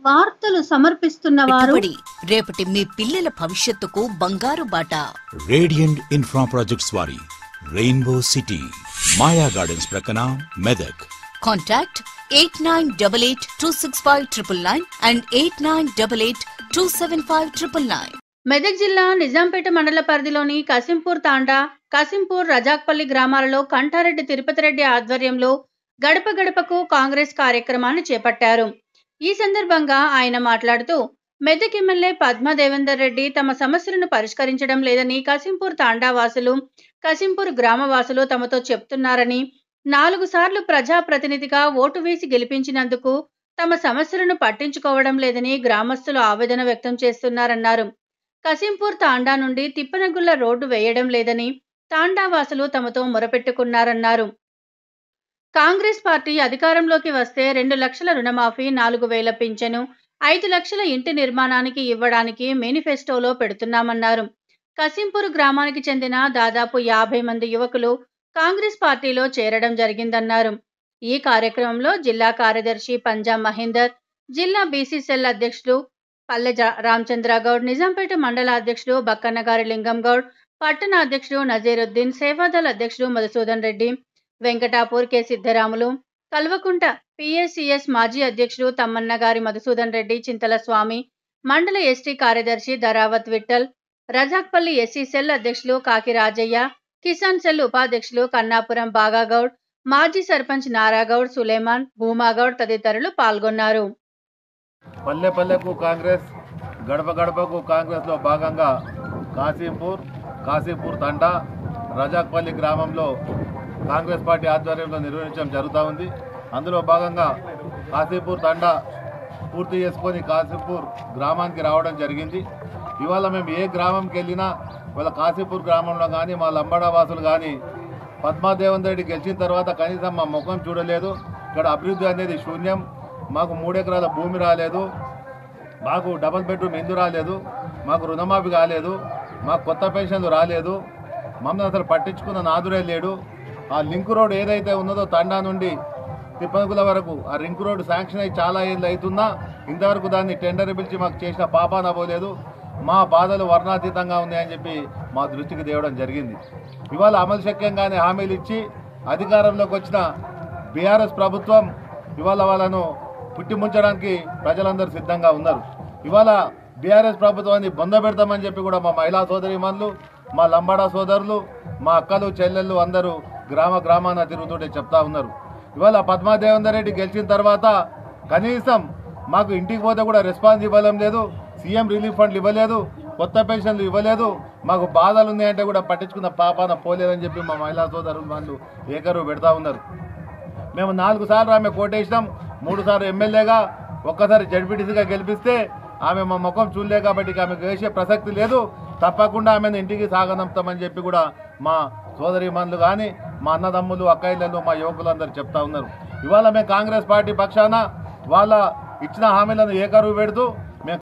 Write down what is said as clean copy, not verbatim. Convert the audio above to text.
వార్తలు సమర్పిస్తున్న వారు రేపటి మీ పిల్లల భవిష్యత్తుకు బంగారు బాట. రేడియంట్ ఇన్ఫ్రా ప్రాజెక్ట్స్ వారి రెయిన్బో సిటీ మాయా గార్డెన్స్ ప్రక్కన మెదక్. Contact 8988265999 and 8988275999. మెదక్ జిల్లా నిజాంపేట మండల పరిధిలోని కసింపూర్ తాండా, కసింపూర్, రజాక్పల్లి గ్రామాలలో కంఠారెడ్డి తిరుపతిరెడ్డి ఆధ్వర్యంలో గడప గడపకు కాంగ్రెస్ కార్యక్రమాన్ని చేపట్టారు. ఈ సందర్భంగా ఆయన మాట్లాడుతూ మెదక్ ఎమ్మెల్యే పద్మా దేవేందర్ రెడ్డి తమ సమస్యలను పరిష్కరించడం లేదని కసింపూర్ తాండా వాసులు, కసింపూర్ గ్రామవాసులు తమతో చెప్తున్నారని, 4 సార్లు ప్రజాప్రతినిధిగా ఓటు వేసి గెలిపించినందుకు తమ సమస్యలను పట్టించుకోవడం లేదని గ్రామస్తులు ఆవేదన వ్యక్తం చేస్తున్నారన్నారు. కసింపూర్ తాండా నుండి తిప్పనగుళ్ల రోడ్డు వేయడం లేదని తాండా వాసులు తమతో మొరపెట్టుకున్నారన్నారు. కాంగ్రెస్ పార్టీ అధికారంలోకి వస్తే 2 లక్షల రుణమాఫీ, 4,000 పింఛను, 5 లక్షల ఇంటి నిర్మాణానికి ఇవ్వడానికి మేనిఫెస్టోలో పెడుతున్నామన్నారు. కసింపూర్ గ్రామానికి చెందిన దాదాపు 50 మంది యువకులు కాంగ్రెస్ పార్టీలో చేరడం జరిగిందన్నారు. ఈ కార్యక్రమంలో జిల్లా కార్యదర్శి పంజా మహేందర్, జిల్లా బీసీసీఎల్ అధ్యక్షులు పల్లె రామచంద్రగౌడ్, నిజాంపేట మండల అధ్యక్షుడు బక్కన్నగారి లింగం గౌడ్, పట్టణ అధ్యక్షుడు నజీరుద్దీన్, సేవాదల్ అధ్యక్షుడు మధుసూదన్ రెడ్డి, వెంకటాపూర్ కె సిద్ధరాములు, కల్వకుంట పిఏసిఎస్ మాజీ అధ్యక్షుడు తమ్మన్నగారి మధుసూదన్ రెడ్డి, చింతల స్వామి, మండల ఎస్టీ కార్యదర్శి ధరావత్ విఠల్, రజాక్పల్లి ఎస్సీ సెల్ అధ్యక్షులు కాకి రాజయ్య, కిసాన్ సెల్ ఉపాధ్యక్షులు కన్నాపురం బాగాగౌడ్, మాజీ సర్పంచ్ నారాగౌడ్, సులేమాన్, భూమాగౌడ్ తదితరులు పాల్గొన్నారు. పల్లె పల్లెకు కాంగ్రెస్, గడప గడపకు కాంగ్రెస్ లో భాగంగా కాశీపూర్ తండా, రజాక్పల్లి గ్రామంలో కాంగ్రెస్ పార్టీ ఆధ్వర్యంలో నిర్వహించడం జరుగుతూ ఉంది. అందులో భాగంగా కాశీపూర్ తండా పూర్తి చేసుకొని కాశీపూర్ గ్రామానికి రావడం జరిగింది. ఇవాళ మేము ఏ గ్రామంకి వెళ్ళినా ఇవాళ కాశీపూర్ గ్రామంలో కానీ మా లంబాడా వాసులు కానీ పద్మా దేవేందర్ రెడ్డి గెలిచిన తర్వాత కనీసం మా ముఖం చూడలేదు. ఇక్కడ అభివృద్ధి అనేది శూన్యం. మాకు 3 ఎకరాల భూమి రాలేదు, మాకు డబుల్ బెడ్రూమ్ ఎందుకు రాలేదు, మాకు రుణమాఫీ కాలేదు, మాకు కొత్త పెన్షన్లు రాలేదు, మమ్మల్ని అసలు పట్టించుకున్న నాదురే లేడు. ఆ లింక్ రోడ్ ఏదైతే ఉన్నదో తండా నుండి తిప్పనగుల వరకు ఆ లింక్ రోడ్ శాంక్షన్ అయ్యి చాలా ఏళ్ళు అవుతున్నా ఇంతవరకు దాన్ని టెండర్ పిలిచి మాకు చేసిన పాపాన పోలేదు. మా బాధలు వర్ణాతీతంగా ఉన్నాయని చెప్పి మా దృష్టికి తేవడం జరిగింది. ఇవాళ అమలు శక్యంగానే హామీలు ఇచ్చి అధికారంలోకి వచ్చిన బీఆర్ఎస్ ప్రభుత్వం ఇవాళ వాళ్ళను పుట్టిముంచడానికి ప్రజలందరూ సిద్ధంగా ఉన్నారు. ఇవాళ బీఆర్ఎస్ ప్రభుత్వాన్ని బొందబెడతామని చెప్పి కూడా మా మహిళా సోదరీమణులు, మా లంబాడా సోదరులు, మా అక్కలు, చెల్లెళ్ళు అందరూ గ్రామాన తిరుగుతుంటే చెప్తా ఉన్నారు. ఇవాళ పద్మా దేవేందర్ రెడ్డి గెలిచిన తర్వాత కనీసం మాకు ఇంటికి పోతే కూడా రెస్పాన్స్ ఇవ్వడం లేదు, సీఎం రిలీఫ్ ఫండ్లు ఇవ్వలేదు, కొత్త పెన్షన్లు ఇవ్వలేదు, మాకు బాధలు ఉన్నాయంటే కూడా పట్టించుకున్న పాపాన పోలేదని చెప్పి మా మహిళా సోదరులు వాళ్ళు ఏకరువు పెడతా ఉన్నారు. మేము 4 సార్లు ఆమె కోటేసినాం, 3 సార్లు ఎమ్మెల్యేగా, ఒక్కసారి జడ్పీటీసీగా గెలిపిస్తే ఆమె మా ముఖం చూడలే కాబట్టి ఆమెకు వేసే ప్రసక్తి లేదు. తప్పకుండా ఆమెను ఇంటికి సాగనంపుతామని చెప్పి కూడా మా సోదరీమణులు కానీ మా అన్నదమ్ములు, అక్కయ్యలు, మా యువకులందరూ చెప్తా ఉన్నారు. ఇవాళ మేము కాంగ్రెస్ పార్టీ పక్షాన వాళ్ళ ఇచ్చిన హామీలను ఏకరువు పెడుతూ